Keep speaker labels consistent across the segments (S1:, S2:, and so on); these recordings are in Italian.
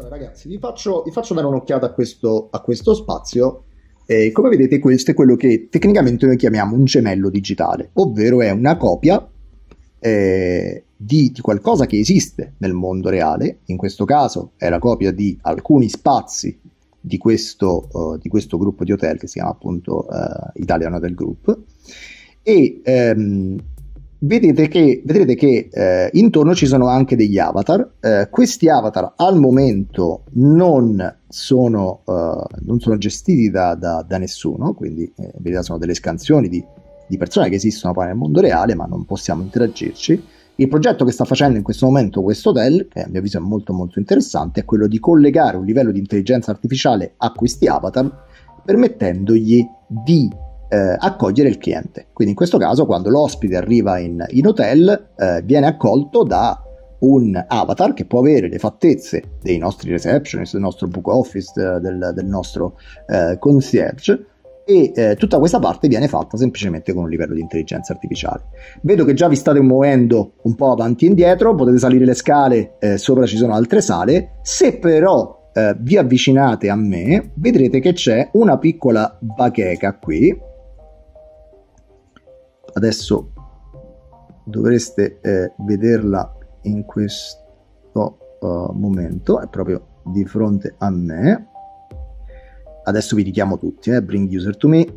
S1: Ragazzi, vi faccio dare un'occhiata a questo spazio. Come vedete, questo è quello che tecnicamente noi chiamiamo un gemello digitale, ovvero è una copia di qualcosa che esiste nel mondo reale. In questo caso è la copia di alcuni spazi di questo gruppo di hotel che si chiama appunto Italian Hotel Group. E vedrete che intorno ci sono anche degli avatar. Questi avatar al momento non sono gestiti da nessuno, quindi vedete, sono delle scansioni di persone che esistono poi nel mondo reale, ma non possiamo interagirci. Il progetto che sta facendo in questo momento questo hotel, che a mio avviso è molto molto interessante, è quello di collegare un livello di intelligenza artificiale a questi avatar, permettendogli di accogliere il cliente. Quindi in questo caso, quando l'ospite arriva in hotel, viene accolto da un avatar che può avere le fattezze dei nostri receptionist, del nostro book office, del nostro concierge, e tutta questa parte viene fatta semplicemente con un livello di intelligenza artificiale. Vedo che già vi state muovendo un po' avanti e indietro, potete salire le scale, sopra ci sono altre sale. Se però vi avvicinate a me, vedrete che c'è una piccola bacheca qui. Adesso dovreste vederla in questo momento, è proprio di fronte a me. Adesso vi richiamo tutti, bring user to me.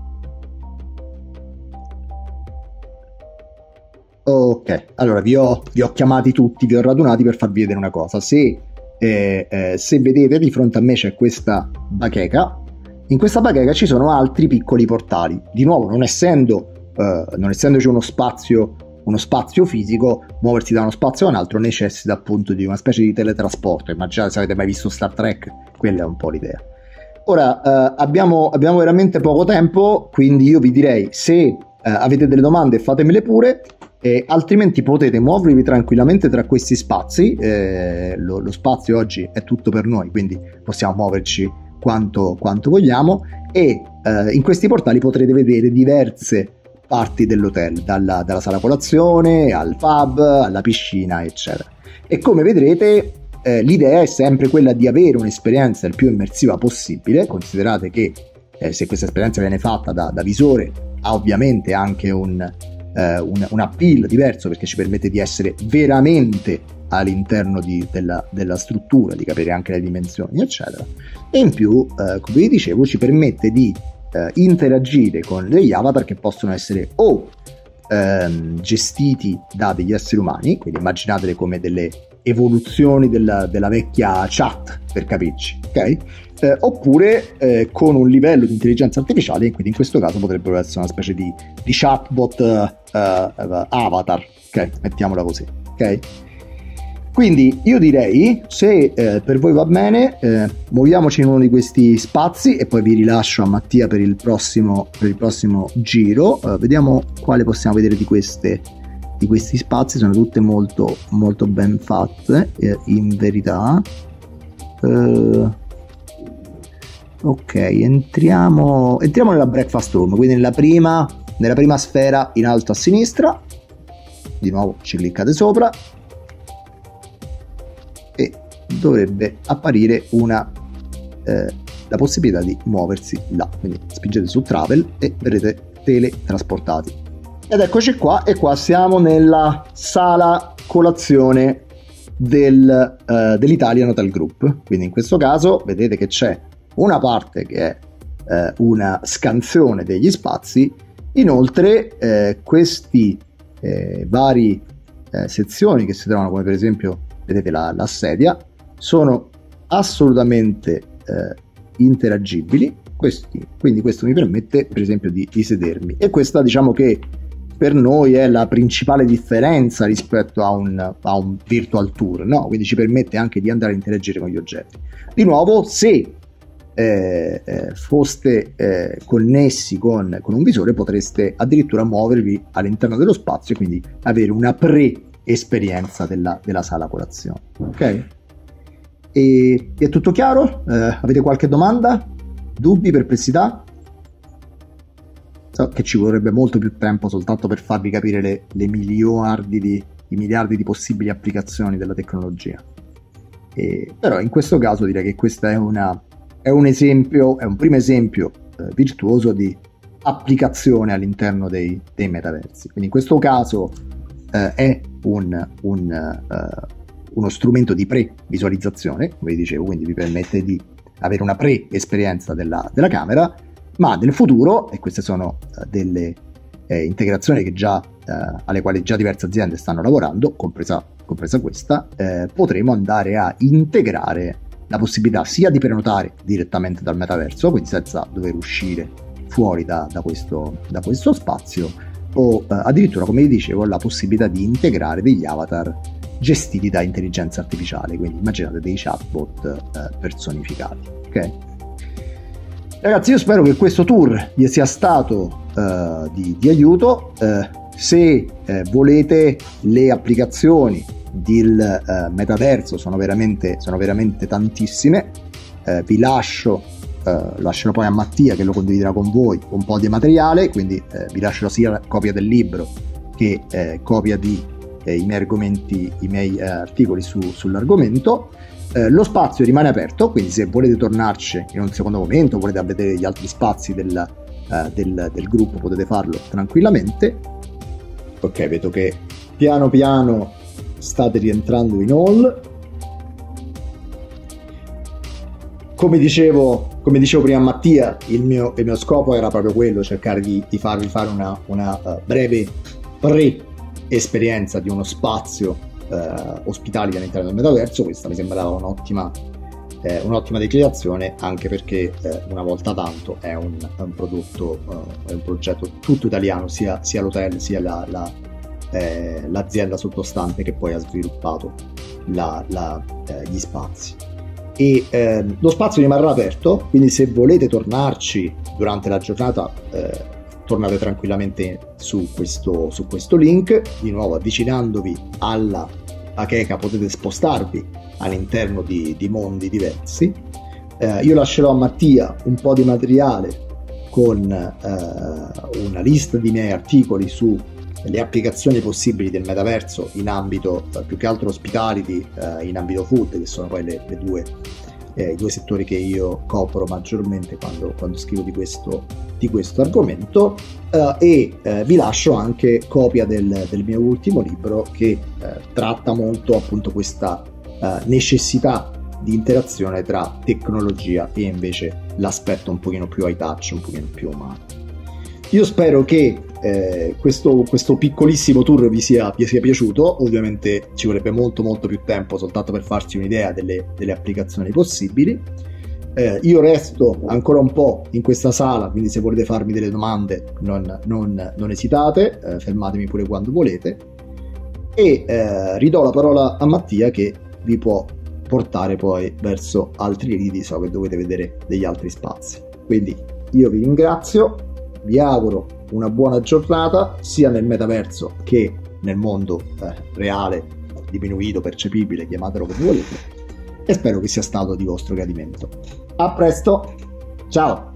S1: Ok, allora vi ho chiamati tutti, vi ho radunati per farvi vedere una cosa. Se vedete, di fronte a me c'è questa bacheca. In questa bacheca ci sono altri piccoli portali. Di nuovo, non essendoci uno spazio fisico, muoversi da uno spazio a un altro necessita appunto di una specie di teletrasporto. Immaginate, se avete mai visto Star Trek, quella è un po' l'idea. Ora abbiamo veramente poco tempo, quindi io vi direi, se avete delle domande fatemele pure, altrimenti potete muovervi tranquillamente tra questi spazi. Lo spazio oggi è tutto per noi, quindi possiamo muoverci quanto vogliamo, e in questi portali potrete vedere diverse parti dell'hotel, dalla sala colazione al pub, alla piscina, eccetera. E come vedrete, l'idea è sempre quella di avere un'esperienza il più immersiva possibile. Considerate che se questa esperienza viene fatta da visore, ha ovviamente anche un appeal diverso, perché ci permette di essere veramente all'interno della struttura, di capire anche le dimensioni, eccetera. E in più, come vi dicevo, ci permette di interagire con degli avatar che possono essere o gestiti da degli esseri umani, quindi immaginatele come delle evoluzioni della vecchia chat, per capirci, ok? Oppure con un livello di intelligenza artificiale, quindi in questo caso potrebbero essere una specie di chatbot avatar, ok? Mettiamola così, ok? Quindi io direi, se per voi va bene, muoviamoci in uno di questi spazi e poi vi rilascio a Mattia per il prossimo giro. Vediamo quale possiamo vedere di questi spazi. Sono tutte molto molto ben fatte, in verità. Ok, entriamo nella breakfast room, quindi nella prima sfera in alto a sinistra. Di nuovo ci cliccate sopra e dovrebbe apparire la possibilità di muoversi là, quindi spingete su travel e verrete teletrasportati. Ed eccoci qua, e qua siamo nella sala colazione dell'Italian Hotel Group. Quindi in questo caso vedete che c'è una parte che è una scansione degli spazi. Inoltre questi vari sezioni che si trovano, come per esempio vedete la sedia, sono assolutamente interagibili. Quindi questo mi permette per esempio di sedermi, e questa, diciamo che per noi è la principale differenza rispetto a un virtual tour, no? Quindi ci permette anche di andare a interagire con gli oggetti. Di nuovo, se foste connessi con un visore, potreste addirittura muovervi all'interno dello spazio e quindi avere una pre-esperienza della sala colazione, ok? E è tutto chiaro? Avete qualche domanda? Dubbi? Perplessità? So che ci vorrebbe molto più tempo soltanto per farvi capire le miliardi di possibili applicazioni della tecnologia. Però in questo caso direi che questo è un esempio, è un primo esempio virtuoso di applicazione all'interno dei metaversi. Quindi in questo caso è uno strumento di pre-visualizzazione, come vi dicevo, quindi vi permette di avere una pre-esperienza della camera, ma nel futuro, e queste sono delle integrazioni che alle quali già diverse aziende stanno lavorando, compresa questa, potremo andare a integrare la possibilità sia di prenotare direttamente dal metaverso, quindi senza dover uscire fuori da questo spazio, o addirittura, come vi dicevo, la possibilità di integrare degli avatar gestiti da intelligenza artificiale, quindi immaginate dei chatbot personificati. Ok, ragazzi, io spero che questo tour vi sia stato di aiuto. Se volete, le applicazioni del metaverso sono veramente tantissime. Vi lascerò poi a Mattia, che lo condividerà con voi, un po' di materiale, quindi vi lascerò sia copia del libro che copia di i miei articoli sull'argomento. Lo spazio rimane aperto, quindi se volete tornarci in un secondo momento, volete vedere gli altri spazi del gruppo, potete farlo tranquillamente. Ok, vedo che piano piano state rientrando in hall. Come dicevo prima a Mattia, il mio scopo era proprio quello, cercare di farvi fare una breve esperienza di uno spazio ospitality all'interno del metaverso. Questa mi sembrava un'ottima declinazione, anche perché una volta tanto è un prodotto, è un progetto tutto italiano, sia l'hotel sia l'azienda sottostante che poi ha sviluppato gli spazi. E lo spazio rimarrà aperto, quindi se volete tornarci durante la giornata, tornate tranquillamente su questo link. Di nuovo, avvicinandovi alla bacheca potete spostarvi all'interno di mondi diversi. Io lascerò a Mattia un po' di materiale con una lista di miei articoli su le applicazioni possibili del metaverso in ambito più che altro hospitality, in ambito food, che sono poi i due settori che io copro maggiormente quando scrivo di questo argomento, e vi lascio anche copia del mio ultimo libro, che tratta molto appunto questa necessità di interazione tra tecnologia e invece l'aspetto un pochino più high touch, un pochino più umano. Io spero che questo piccolissimo tour vi sia piaciuto. Ovviamente ci vorrebbe molto più tempo soltanto per farsi un'idea delle applicazioni possibili. Io resto ancora un po' in questa sala, quindi se volete farmi delle domande non esitate, fermatemi pure quando volete, e ridò la parola a Mattia, che vi può portare poi verso altri lidi. So che dovete vedere degli altri spazi, quindi io vi ringrazio, vi auguro una buona giornata sia nel metaverso che nel mondo reale, diminuito, percepibile, chiamatelo come volete, e spero che sia stato di vostro gradimento. A presto, ciao!